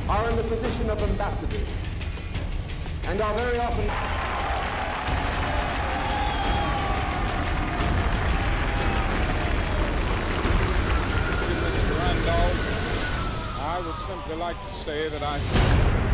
are in the position of ambassadors and are very often... Mr. Randolph, I would simply like to say that I